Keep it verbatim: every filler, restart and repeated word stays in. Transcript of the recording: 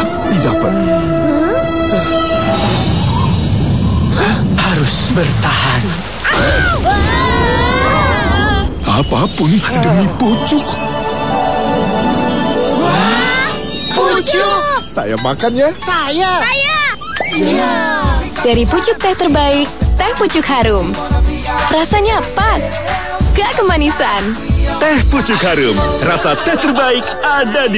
Pasti dapat. Harus bertahan. Apapun demi pucuk. Pucuk. Saya makan ya. Saya. Saya. Iya. Dari pucuk teh terbaik, teh pucuk harum. Rasanya pas, gak kemanisan. Teh pucuk harum, rasa teh terbaik ada di